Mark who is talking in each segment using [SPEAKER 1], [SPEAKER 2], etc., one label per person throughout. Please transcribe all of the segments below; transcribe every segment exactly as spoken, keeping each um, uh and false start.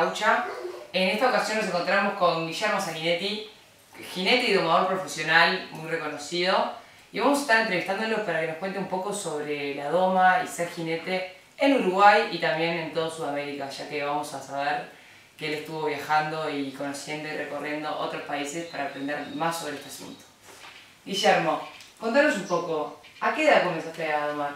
[SPEAKER 1] Gaucha. En esta ocasión nos encontramos con Guillermo Sanguinetti, jinete y domador profesional muy reconocido, y vamos a estar entrevistándolo para que nos cuente un poco sobre la doma y ser jinete en Uruguay y también en toda Sudamérica, ya que vamos a saber que él estuvo viajando y conociendo y recorriendo otros países para aprender más sobre este asunto. Guillermo, contanos un poco, ¿a qué edad comenzaste a domar?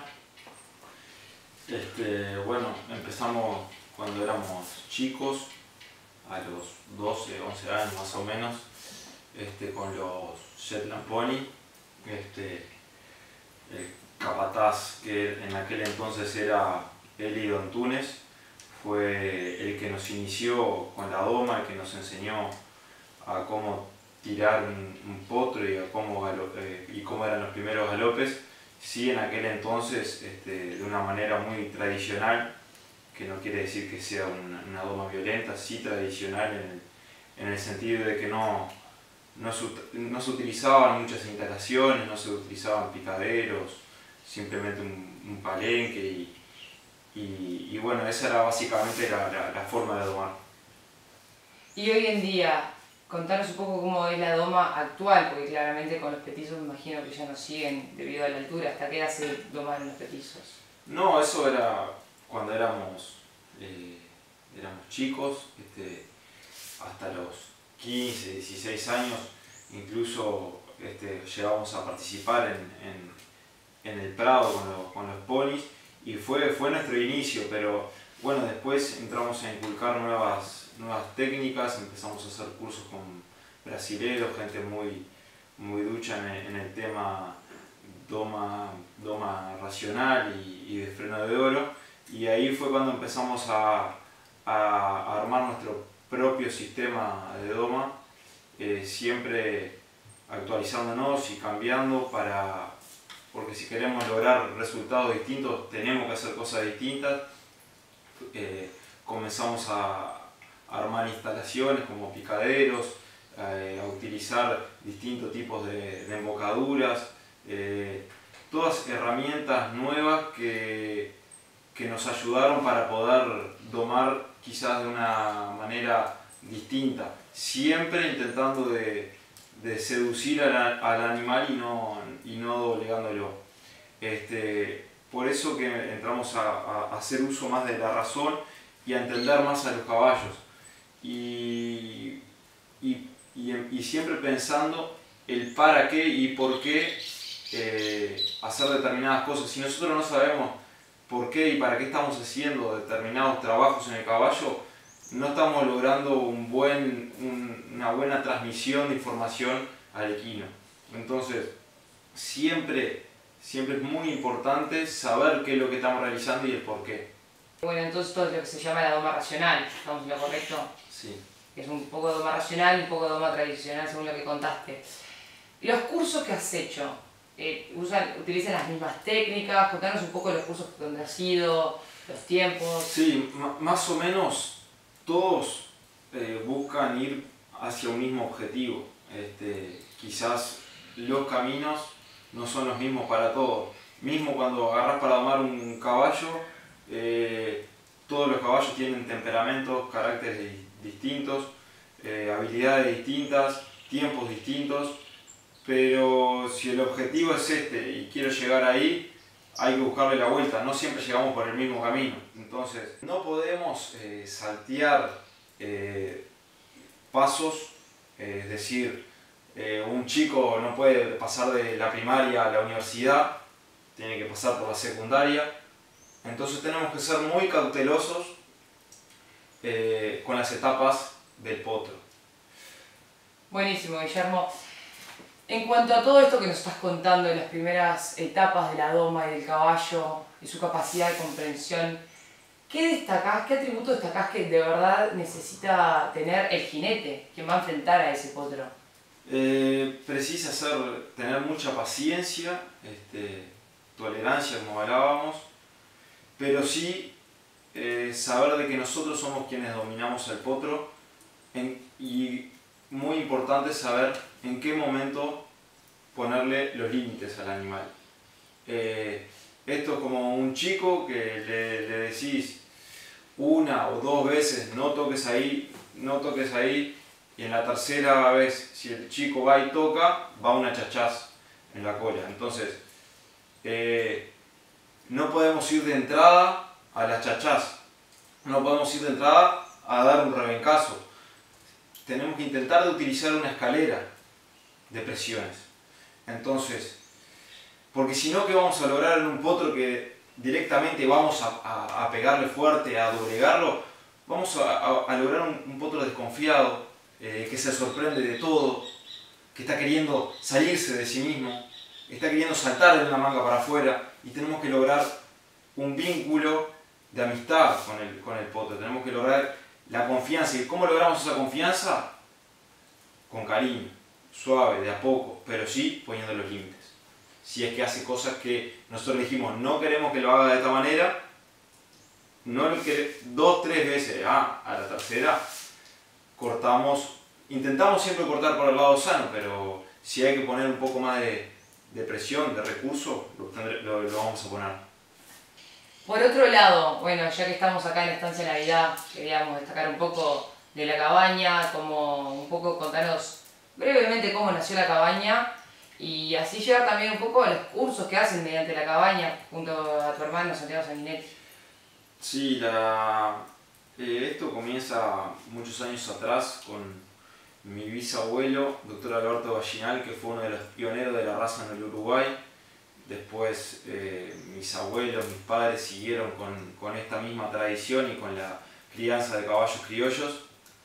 [SPEAKER 2] Este, bueno, empezamos cuando éramos chicos, a los doce, once años más o menos, este, con los Shetland Pony. Este, el capataz, que en aquel entonces era Eli Don Túnez, fue el que nos inició con la doma, el que nos enseñó a cómo tirar un, un potro y, a cómo, eh, y cómo eran los primeros galopes. Sí, en aquel entonces, este, de una manera muy tradicional, que no quiere decir que sea una, una doma violenta, sí tradicional en el, en el sentido de que no, no, se, no se utilizaban muchas instalaciones, no se utilizaban picaderos, simplemente un, un palenque y, y, y bueno, esa era básicamente la, la, la forma de domar.
[SPEAKER 1] Y hoy en día, contanos un poco cómo es la doma actual, porque claramente con los petizos me imagino que ya no siguen debido a la altura. ¿Hasta qué edad se doman los petizos?
[SPEAKER 2] No, eso era cuando éramos, eh, éramos chicos, este, hasta los quince, dieciséis años, incluso este, llegamos a participar en, en, en el Prado con los, con los ponis, y fue, fue nuestro inicio, pero bueno, después entramos a inculcar nuevas, nuevas técnicas, empezamos a hacer cursos con brasileros, gente muy, muy ducha en el, en el tema doma, doma racional y, y de freno de oro, y ahí fue cuando empezamos a, a, a armar nuestro propio sistema de doma, eh, siempre actualizándonos y cambiando, para, porque si queremos lograr resultados distintos tenemos que hacer cosas distintas. Eh, comenzamos a, a armar instalaciones como picaderos, eh, a utilizar distintos tipos de, de embocaduras, eh, todas herramientas nuevas que, que nos ayudaron para poder domar quizás de una manera distinta, siempre intentando de, de seducir al, al animal y no, y no doblegándolo. Este, por eso que entramos a, a hacer uso más de la razón y a entender más a los caballos. Y, y, y, y siempre pensando el para qué y por qué eh, hacer determinadas cosas. Si nosotros no sabemos por qué y para qué estamos haciendo determinados trabajos en el caballo, no estamos logrando un buen, un, una buena transmisión de información al equino. Entonces, siempre, siempre es muy importante saber qué es lo que estamos realizando y el por qué.
[SPEAKER 1] Bueno, entonces todo es lo que se llama la doma racional, ¿estamos en lo correcto?
[SPEAKER 2] Sí.
[SPEAKER 1] Es un poco de doma racional y un poco de doma tradicional según lo que contaste. Los cursos que has hecho, eh, usan, ¿utilizan las mismas técnicas? Contanos un poco de los cursos donde has ido, los tiempos.
[SPEAKER 2] Sí, más o menos todos eh, buscan ir hacia un mismo objetivo. Este, quizás los caminos no son los mismos para todos. Mismo cuando agarras para domar un caballo, eh, todos los caballos tienen temperamentos, caracteres distintos, eh, habilidades distintas, tiempos distintos, pero si el objetivo es este y quiero llegar ahí, hay que buscarle la vuelta, no siempre llegamos por el mismo camino. Entonces, no podemos eh, saltear eh, pasos, eh, es decir, eh, un chico no puede pasar de la primaria a la universidad, tiene que pasar por la secundaria. Entonces tenemos que ser muy cautelosos eh, con las etapas del potro.
[SPEAKER 1] Buenísimo, Guillermo. En cuanto a todo esto que nos estás contando de las primeras etapas de la doma y del caballo y su capacidad de comprensión, ¿qué destacás, qué atributo destacás que de verdad necesita tener el jinete, quien va a enfrentar a ese potro?
[SPEAKER 2] Eh, precisa ser, tener mucha paciencia, este, tolerancia como hablábamos, pero sí eh, saber de que nosotros somos quienes dominamos el potro, en, y muy importante saber en qué momento ponerle los límites al animal. Eh, esto es como un chico que le, le decís, una o dos veces, no toques ahí, no toques ahí, y en la tercera vez, si el chico va y toca, va una chachaz en la cola. Entonces, eh, no podemos ir de entrada a la chachaz, no podemos ir de entrada a dar un rebencazo. Tenemos que intentar de utilizar una escalera de presiones. Entonces, porque si no, ¿qué vamos a lograr en un potro que directamente vamos a, a, a pegarle fuerte, a doblegarlo? Vamos a, a, a lograr un, un potro desconfiado, eh, que se sorprende de todo, que está queriendo salirse de sí mismo, está queriendo saltar de una manga para afuera, y tenemos que lograr un vínculo de amistad con el, con el potro. Tenemos que lograr la confianza. ¿Y cómo logramos esa confianza? Con cariño, suave, de a poco, pero sí poniendo los límites. Si es que hace cosas que nosotros dijimos, no queremos que lo haga de esta manera, no lo que dos, tres veces, ah, a la tercera cortamos, intentamos siempre cortar por el lado sano, pero si hay que poner un poco más de, de presión, de recurso, lo, lo, lo vamos a poner.
[SPEAKER 1] Por otro lado, bueno, ya que estamos acá en Estancia Navidad, queríamos destacar un poco de la cabaña, como un poco contarnos brevemente cómo nació la cabaña, y así llegar también un poco a los cursos que hacen mediante la cabaña junto a tu hermano Santiago Sanguinetti.
[SPEAKER 2] Sí, la, eh, esto comienza muchos años atrás con mi bisabuelo, doctor Alberto Vallinal, que fue uno de los pioneros de la raza en el Uruguay. Después eh, mis abuelos, mis padres siguieron con, con esta misma tradición y con la crianza de caballos criollos.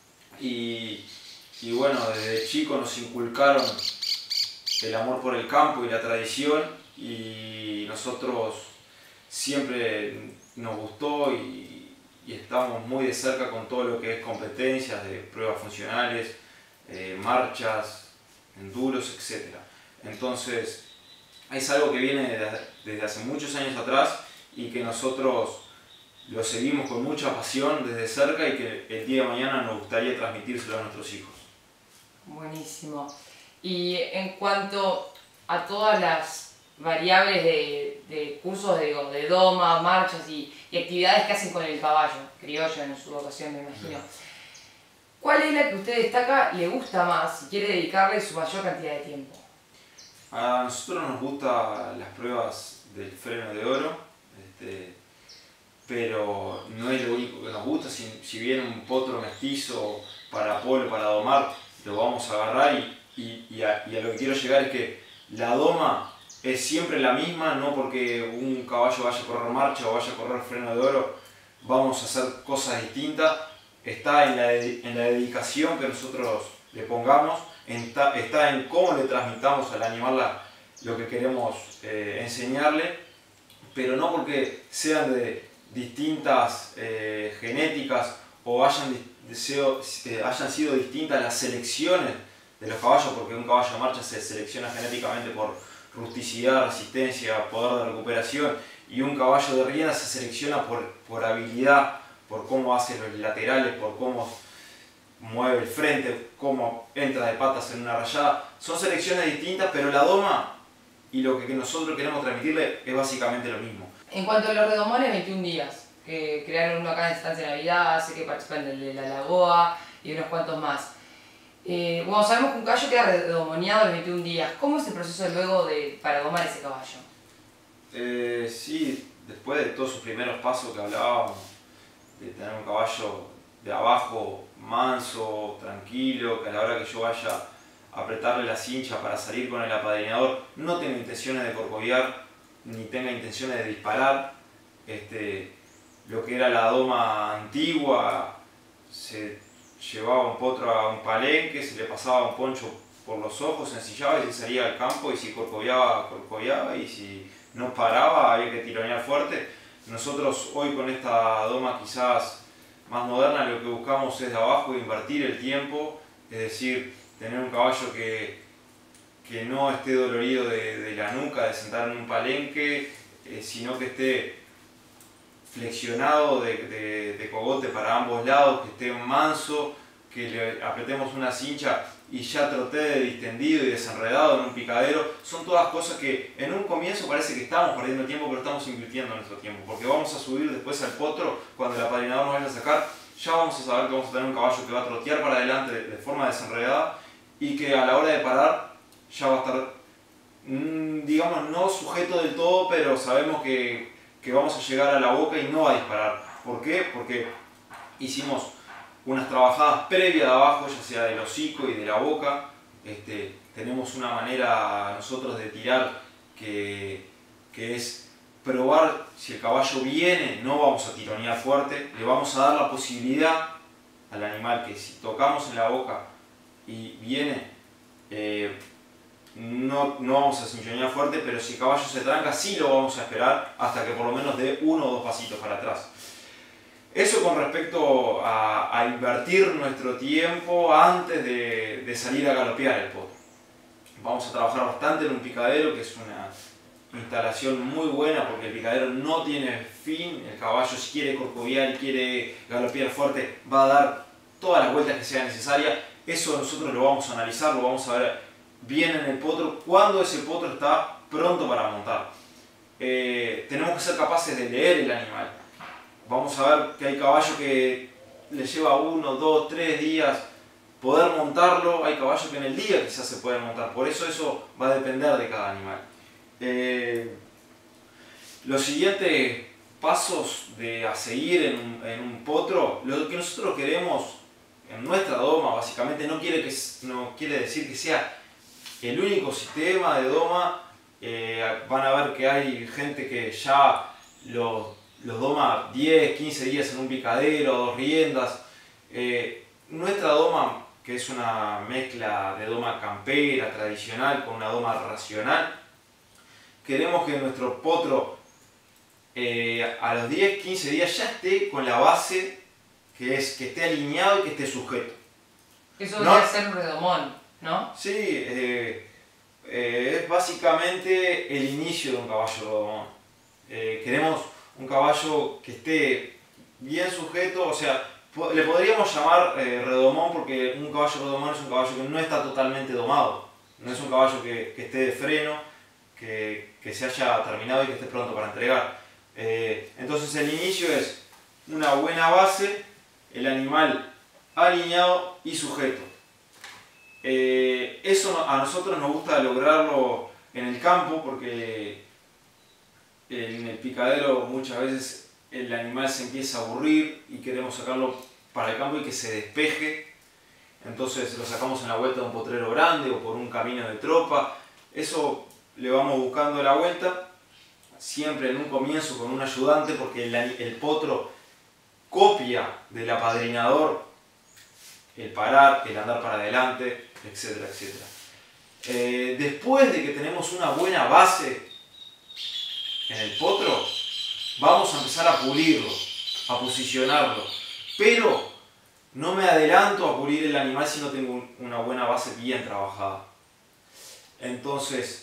[SPEAKER 2] Y, y bueno, desde chico nos inculcaron el amor por el campo y la tradición, y nosotros siempre nos gustó y, y estamos muy de cerca con todo lo que es competencias de pruebas funcionales, eh, marchas, enduros, etcétera. Entonces es algo que viene desde, desde hace muchos años atrás y que nosotros lo seguimos con mucha pasión desde cerca, y que el día de mañana nos gustaría transmitírselo a nuestros hijos.
[SPEAKER 1] Buenísimo. Y en cuanto a todas las variables de, de cursos de, de doma, marchas y, y actividades que hacen con el caballo, criollo en su ocasión me imagino, ¿cuál es la que usted destaca, le gusta más y quiere dedicarle su mayor cantidad de tiempo?
[SPEAKER 2] A nosotros nos gustan las pruebas del freno de oro, este, pero no es lo único que nos gusta. Si, si viene un potro mestizo para polo, para domar, lo vamos a agarrar, y, y, y, a, y a lo que quiero llegar es que la doma es siempre la misma, no porque un caballo vaya a correr marcha o vaya a correr freno de oro vamos a hacer cosas distintas. Está en la, en la dedicación que nosotros le pongamos, está, está en cómo le transmitamos al animal la, lo que queremos eh, enseñarle, pero no porque sean de distintas eh, genéticas o hayan, deseo, eh, hayan sido distintas las selecciones de los caballos, porque un caballo de marcha se selecciona genéticamente por rusticidad, resistencia, poder de recuperación, y un caballo de rienda se selecciona por, por habilidad, por cómo hace los laterales, por cómo mueve el frente, cómo entra de patas en una rayada. Son selecciones distintas, pero la doma y lo que nosotros queremos transmitirle es básicamente lo mismo.
[SPEAKER 1] En cuanto a los redomones, veintiún días, que crearon uno acá en Estancia Navidad, sé que participan del de la Lagoa y unos cuantos más. Eh, bueno, sabemos que un caballo queda redomoneado en veintiún días. ¿Cómo es el proceso luego de, para domar ese caballo?
[SPEAKER 2] Eh, sí, después de todos sus primeros pasos que hablábamos, de tener un caballo de abajo manso, tranquilo, que a la hora que yo vaya a apretarle la cincha para salir con el apadrinador no tenga intenciones de corcoviar ni tenga intenciones de disparar. Este, lo que era la doma antigua, se llevaba un potro a un palenque, se le pasaba un poncho por los ojos, se ensillaba y se salía al campo, y si corcoviaba, corcoviaba, y si no paraba había que tironear fuerte. Nosotros hoy con esta doma quizás más moderna lo que buscamos es de abajo invertir el tiempo, es decir, tener un caballo que, que no esté dolorido de, de la nuca de sentar en un palenque, eh, sino que esté flexionado de, de, de cogote para ambos lados, que esté manso, que le apretemos una cincha y ya troté de distendido y desenredado en un picadero. Son todas cosas que en un comienzo parece que estamos perdiendo tiempo, pero estamos invirtiendo nuestro tiempo, porque vamos a subir después al potro, cuando el apadrinador nos vaya a sacar, ya vamos a saber que vamos a tener un caballo que va a trotear para adelante de, de forma desenredada y que a la hora de parar ya va a estar, mmm, digamos, no sujeto del todo, pero sabemos que, que vamos a llegar a la boca y no va a disparar. ¿Por qué? Porque hicimos unas trabajadas previas de abajo, ya sea del hocico y de la boca. Este, tenemos una manera nosotros de tirar que, que es probar si el caballo viene, no vamos a tironear fuerte, le vamos a dar la posibilidad al animal que si tocamos en la boca y viene, eh, no, no vamos a cinchonear fuerte, pero si el caballo se tranca sí lo vamos a esperar hasta que por lo menos dé uno o dos pasitos para atrás. Eso con respecto a, a invertir nuestro tiempo antes de, de salir a galopear el potro. Vamos a trabajar bastante en un picadero, que es una instalación muy buena porque el picadero no tiene fin. El caballo, si quiere corcoviar y quiere galopear fuerte, va a dar todas las vueltas que sea necesaria. Eso nosotros lo vamos a analizar, lo vamos a ver bien en el potro, cuando ese potro está pronto para montar. Eh, tenemos que ser capaces de leer el animal. Vamos a ver que hay caballos que le lleva uno, dos, tres días poder montarlo. Hay caballos que en el día quizás se pueden montar. Por eso eso va a depender de cada animal. Eh, los siguientes pasos de, a seguir en un, en un potro, lo que nosotros queremos en nuestra doma básicamente no quiere, que, no quiere decir que sea el único sistema de doma. Eh, van a ver que hay gente que ya los los doma diez, quince días en un picadero, dos riendas. Eh, nuestra doma, que es una mezcla de doma campera, tradicional, con una doma racional, queremos que nuestro potro eh, a los diez, quince días ya esté con la base, que es que esté alineado y que esté sujeto.
[SPEAKER 1] Eso debería ser un redomón, ¿no?
[SPEAKER 2] Sí, eh, eh, es básicamente el inicio de un caballo redomón. Eh, queremos un caballo que esté bien sujeto, o sea, le podríamos llamar eh, redomón porque un caballo redomón es un caballo que no está totalmente domado, no es un caballo que, que esté de freno, que, que se haya terminado y que esté pronto para entregar. Eh, entonces el inicio es una buena base, el animal alineado y sujeto. Eh, eso a nosotros nos gusta lograrlo en el campo porque en el picadero muchas veces el animal se empieza a aburrir y queremos sacarlo para el campo y que se despeje. Entonces lo sacamos en la vuelta de un potrero grande o por un camino de tropa. Eso le vamos buscando la vuelta, siempre en un comienzo con un ayudante porque el, el potro copia del apadrinador el parar, el andar para adelante, etcétera, etcétera. Eh, después de que tenemos una buena base en el potro, vamos a empezar a pulirlo, a posicionarlo, pero no me adelanto a pulir el animal si no tengo una buena base bien trabajada. Entonces,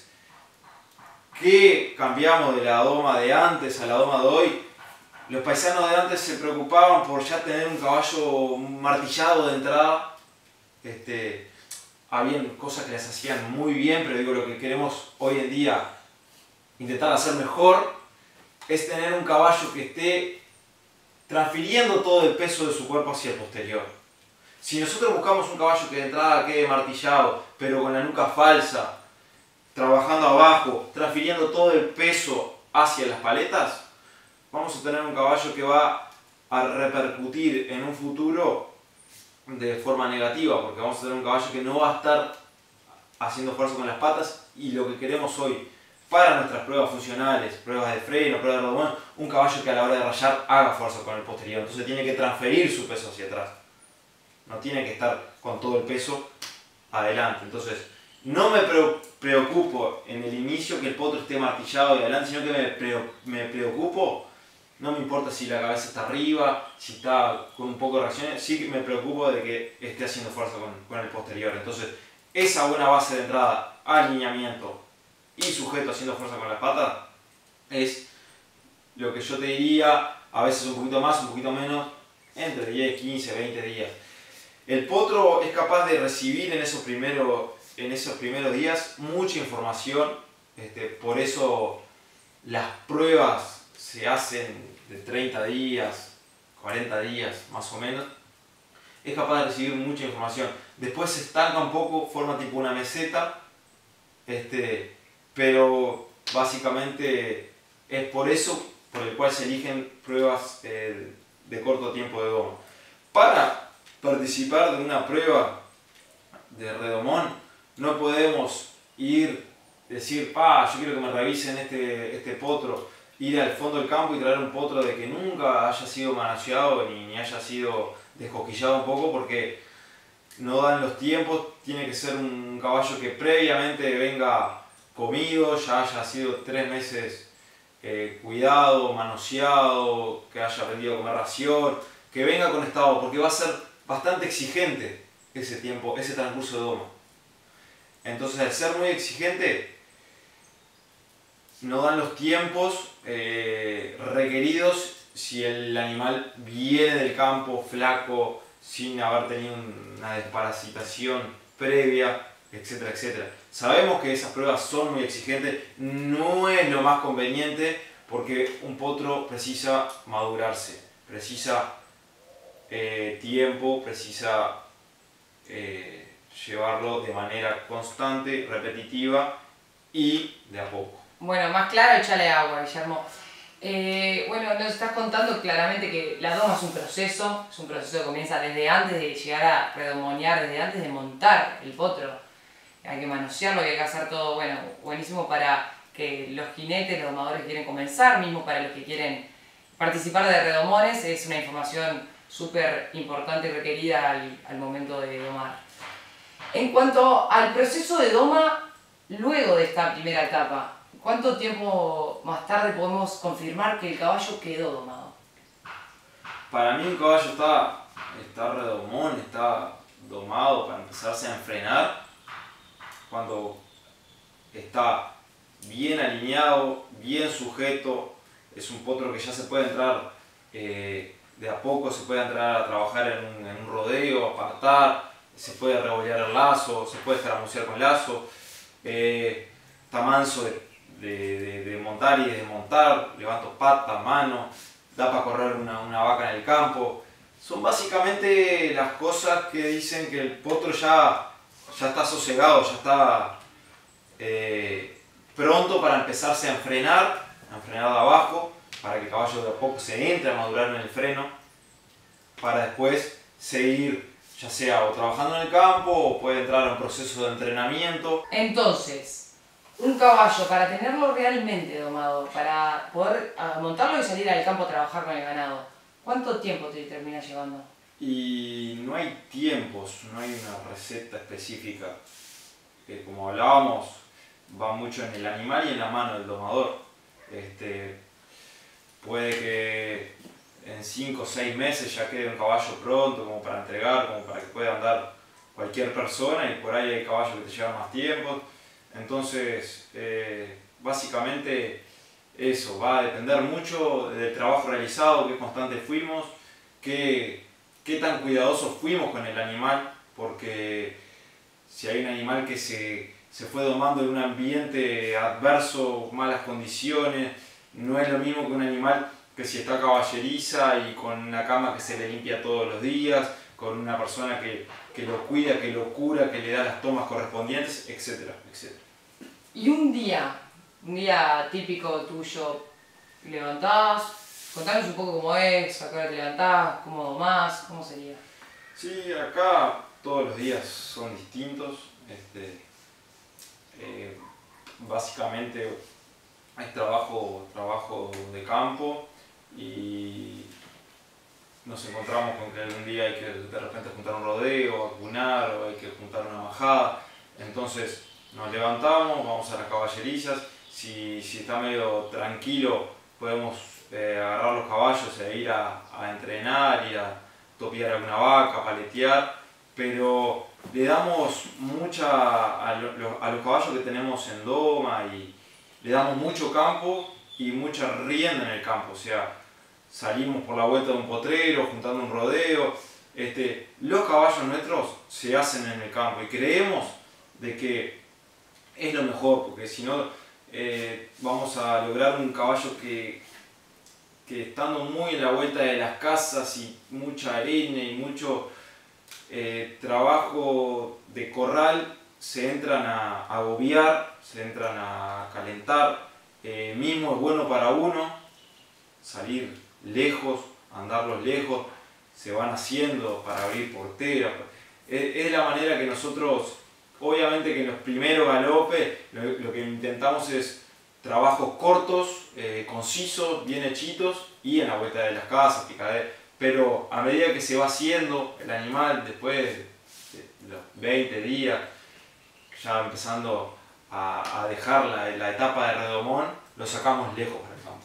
[SPEAKER 2] ¿qué cambiamos de la doma de antes a la doma de hoy? Los paisanos de antes se preocupaban por ya tener un caballo martillado de entrada. Este, habían cosas que les hacían muy bien, pero digo, lo que queremos hoy en día intentar hacer mejor es tener un caballo que esté transfiriendo todo el peso de su cuerpo hacia el posterior. Si nosotros buscamos un caballo que de entrada quede martillado, pero con la nuca falsa, trabajando abajo, transfiriendo todo el peso hacia las paletas, vamos a tener un caballo que va a repercutir en un futuro de forma negativa, porque vamos a tener un caballo que no va a estar haciendo fuerza con las patas, y lo que queremos hoy para nuestras pruebas funcionales, pruebas de freno, pruebas de redomón, un caballo que a la hora de rayar haga fuerza con el posterior, entonces tiene que transferir su peso hacia atrás, no tiene que estar con todo el peso adelante. Entonces no me preocupo en el inicio que el potro esté martillado y adelante, sino que me preocupo, no me importa si la cabeza está arriba, si está con un poco de reacciones, sí que me preocupo de que esté haciendo fuerza con, con el posterior. Entonces esa buena base de entrada, alineamiento y sujeto haciendo fuerza con las patas es lo que yo te diría, a veces un poquito más, un poquito menos, entre diez, quince, veinte días. El potro es capaz de recibir en esos primeros, en esos primeros días mucha información, este, por eso las pruebas se hacen de treinta días, cuarenta días más o menos. Es capaz de recibir mucha información. Después se estanca un poco, forma tipo una meseta, este, pero básicamente es por eso por el cual se eligen pruebas eh, de corto tiempo de doma. Para participar de una prueba de redomón no podemos ir, decir, pa, yo quiero que me revisen este, este potro, ir al fondo del campo y traer un potro de que nunca haya sido manoseado ni, ni haya sido descoquillado un poco, porque no dan los tiempos. Tiene que ser un caballo que previamente venga comido, ya haya sido tres meses eh, cuidado, manoseado, que haya aprendido a comer ración, que venga con estado, porque va a ser bastante exigente ese tiempo, ese transcurso de doma. Entonces, al ser muy exigente, no dan los tiempos eh, requeridos si el animal viene del campo flaco, sin haber tenido una desparasitación previa, etcétera, etcétera. Sabemos que esas pruebas son muy exigentes, no es lo más conveniente, porque un potro precisa madurarse, precisa eh, tiempo, precisa eh, llevarlo de manera constante, repetitiva y de a poco.
[SPEAKER 1] Bueno, más claro, échale agua, Guillermo. Eh, bueno, nos estás contando claramente que la doma es un proceso, es un proceso que comienza desde antes de llegar a redomoniar, desde antes de montar el potro. Hay que manosearlo, hay que hacer todo, bueno, buenísimo para que los jinetes, los domadores que quieren comenzar, mismo para los que quieren participar de redomones, es una información súper importante y requerida al, al momento de domar. En cuanto al proceso de doma, luego de esta primera etapa, ¿cuánto tiempo más tarde podemos confirmar que el caballo quedó domado?
[SPEAKER 2] Para mí un caballo está, está redomón, está domado para empezarse a enfrenar cuando está bien alineado, bien sujeto. Es un potro que ya se puede entrar eh, de a poco, se puede entrar a trabajar en un, en un rodeo, apartar, se puede revolear el lazo, se puede escaramucear con el lazo, eh, está manso de De, de, de montar y de desmontar, levanto pata, mano, da para correr una, una vaca en el campo. Son básicamente las cosas que dicen que el potro ya, ya está sosegado, ya está eh, pronto para empezarse a enfrenar, a enfrenar de abajo, para que el caballo de a poco se entre a madurar en el freno, para después seguir, ya sea o trabajando en el campo o puede entrar a un proceso de entrenamiento.
[SPEAKER 1] Entonces, un caballo, para tenerlo realmente domado, para poder uh, montarlo y salir al campo a trabajar con el ganado, ¿cuánto tiempo te termina llevando?
[SPEAKER 2] Y no hay tiempos, no hay una receta específica. Que como hablábamos, va mucho en el animal y en la mano del domador. Este, puede que en cinco o seis meses ya quede un caballo pronto como para entregar, como para que pueda andar cualquier persona, y por ahí hay caballos que te llevan más tiempo. Entonces, eh, básicamente eso, va a depender mucho del trabajo realizado, qué constante fuimos, qué, qué tan cuidadosos fuimos con el animal, porque si hay un animal que se, se fue domando en un ambiente adverso, malas condiciones, no es lo mismo que un animal que si está caballeriza y con una cama que se le limpia todos los días, con una persona que, que lo cuida, que lo cura, que le da las tomas correspondientes, etcétera, etcétera.
[SPEAKER 1] Y un día, un día típico tuyo, levantás, contanos un poco cómo es, a qué hora te levantás, cómo domás, cómo sería.
[SPEAKER 2] Sí, acá todos los días son distintos. Este, eh, básicamente es trabajo, trabajo de campo, y nos encontramos con que algún día hay que de repente juntar un rodeo, vacunar, o hay que juntar una majada. Entonces nos levantamos, vamos a las caballerizas. Si, si está medio tranquilo, podemos eh, agarrar los caballos e ir a, a entrenar, ir a topiar alguna vaca, paletear. Pero le damos mucha a, lo, a los caballos que tenemos en doma, y le damos mucho campo y mucha rienda en el campo. O sea, salimos por la vuelta de un potrero, juntando un rodeo, Este, los caballos nuestros se hacen en el campo y creemos de que es lo mejor, porque si no eh, vamos a lograr un caballo que, que estando muy en la vuelta de las casas y mucha arena y mucho eh, trabajo de corral, se entran a agobiar, se entran a calentar. Eh, mismo es bueno para uno salir lejos, andarlos lejos, se van haciendo para abrir porteras. Es, es la manera que nosotros, obviamente que en los primeros galopes, lo, lo que intentamos es trabajos cortos, eh, concisos, bien hechitos y en la vuelta de las casas, picadera. Pero a medida que se va haciendo el animal, después de los veinte días, ya empezando a, a dejar la, la etapa de redomón, lo sacamos lejos para el campo.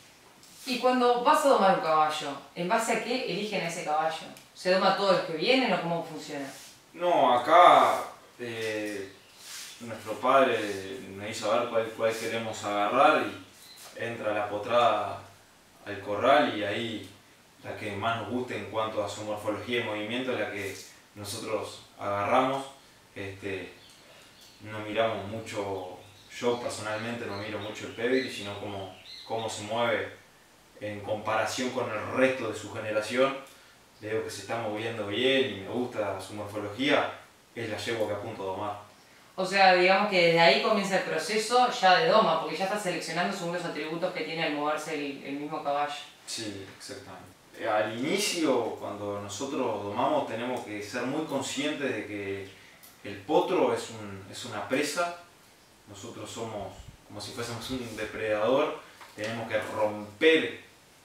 [SPEAKER 1] Y cuando vas a domar un caballo, ¿en base a qué eligen a ese caballo? ¿Se doma a todos los que vienen o cómo funciona?
[SPEAKER 2] No, acá eh, nuestro padre nos hizo ver cuál, cuál queremos agarrar y entra la potrada al corral y ahí la que más nos guste en cuanto a su morfología y movimiento es la que nosotros agarramos. Este, no miramos mucho, yo personalmente no miro mucho el pedigree, sino cómo, cómo se mueve en comparación con el resto de su generación. Veo que se está moviendo bien y me gusta su morfología, es la yegua que apunto a domar.
[SPEAKER 1] O sea, digamos que desde ahí comienza el proceso ya de doma, porque ya estás seleccionando según los atributos que tiene al moverse el, el mismo caballo.
[SPEAKER 2] Sí, exactamente. Al inicio, cuando nosotros domamos, tenemos que ser muy conscientes de que el potro es, un, es una presa. Nosotros somos como si fuésemos un depredador. Tenemos que romper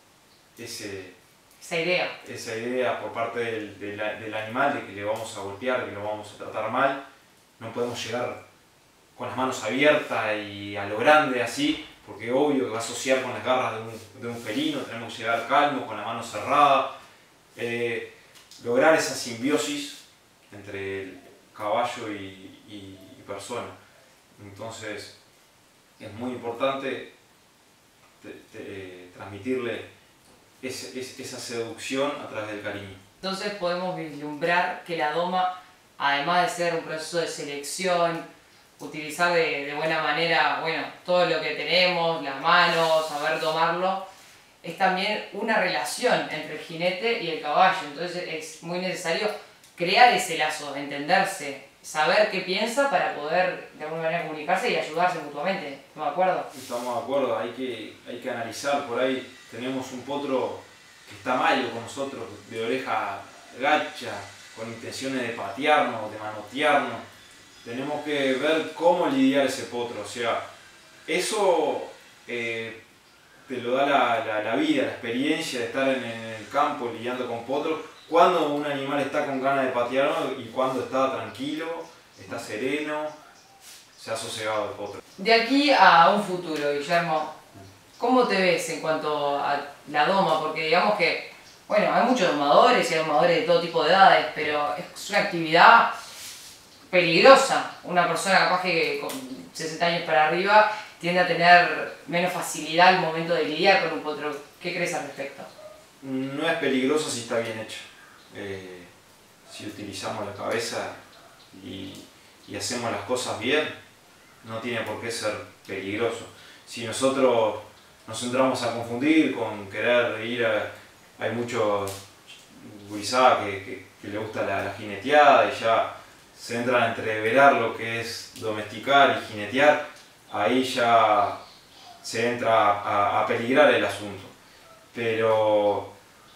[SPEAKER 2] ese,
[SPEAKER 1] esa idea.
[SPEAKER 2] esa idea por parte del, del, del animal de que le vamos a golpear, de que lo vamos a tratar mal. No podemos llegar con las manos abiertas y a lo grande así, porque obvio que va a asociar con las garras de un, de un felino. Tenemos que llegar calmos, con la mano cerrada. Eh, lograr esa simbiosis entre el caballo y, y, y persona. Entonces es muy importante te, te, transmitirle ese, es, esa seducción a través del cariño.
[SPEAKER 1] Entonces podemos vislumbrar que la doma, además de ser un proceso de selección, utilizar de, de buena manera, bueno, todo lo que tenemos, las manos, saber tomarlo, es también una relación entre el jinete y el caballo. Entonces es muy necesario crear ese lazo, entenderse, saber qué piensa para poder de alguna manera comunicarse y ayudarse mutuamente. ¿Estamos de acuerdo?
[SPEAKER 2] Estamos de acuerdo, hay que, hay que analizar. Por ahí tenemos un potro que está malo con nosotros, de oreja gacha, con intenciones de patearnos, de manotearnos. Tenemos que ver cómo lidiar ese potro. O sea, eso eh, te lo da la, la, la vida, la experiencia de estar en, en el campo lidiando con potros. Cuando un animal está con ganas de patearnos y cuando está tranquilo, está sereno, se ha sosegado el potro.
[SPEAKER 1] De aquí a un futuro, Guillermo, ¿cómo te ves en cuanto a la doma? Porque digamos que, bueno, hay muchos domadores y hay domadores de todo tipo de edades, pero es una actividad peligrosa. Una persona capaz que con sesenta años para arriba tiende a tener menos facilidad al momento de lidiar con un potro. ¿Qué crees al respecto?
[SPEAKER 2] No es peligroso si está bien hecho. Eh, si utilizamos la cabeza y, y hacemos las cosas bien, no tiene por qué ser peligroso. Si nosotros nos entramos a confundir con querer ir a... Hay muchos guisadas que, que, que le gusta la, la jineteada y ya se entran a entreverar lo que es domesticar y jinetear, ahí ya se entra a, a peligrar el asunto. Pero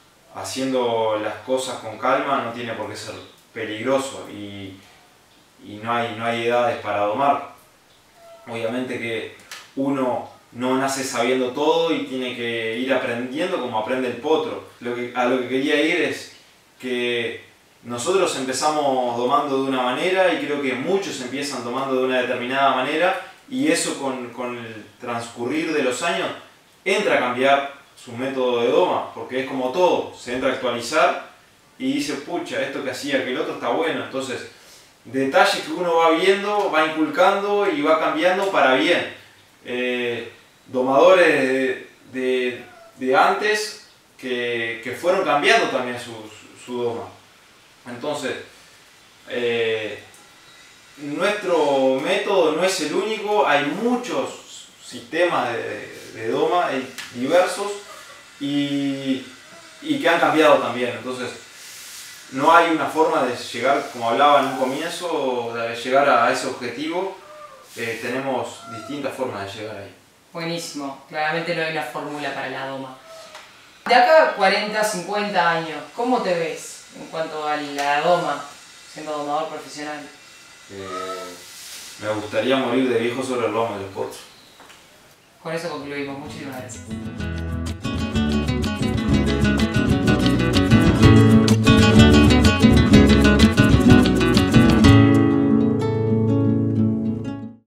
[SPEAKER 2] haciendo las cosas con calma no tiene por qué ser peligroso y, y no, hay, no hay edades para domar. Obviamente que uno no nace sabiendo todo y tiene que ir aprendiendo como aprende el potro. Lo que, a lo que quería ir es que nosotros empezamos domando de una manera y creo que muchos empiezan domando de una determinada manera y eso con, con el transcurrir de los años entra a cambiar su método de doma, porque es como todo, se entra a actualizar y dice, pucha, esto que hacía que el otro está bueno. Entonces, detalles que uno va viendo, va inculcando y va cambiando para bien. Eh, domadores de, de, de antes que, que fueron cambiando también su, su, su doma. Entonces, eh, nuestro método no es el único, hay muchos sistemas de, de doma, hay diversos y, y que han cambiado también. Entonces, no hay una forma de llegar, como hablaba en un comienzo, de llegar a ese objetivo. Eh, tenemos distintas formas de llegar ahí.
[SPEAKER 1] Buenísimo, claramente no hay una fórmula para la doma. De acá a cuarenta, cincuenta años, ¿cómo te ves en cuanto a la doma, siendo domador profesional?
[SPEAKER 2] Eh, me gustaría morir de viejo sobre el lomo de los potros.
[SPEAKER 1] Con eso concluimos. Muchísimas gracias.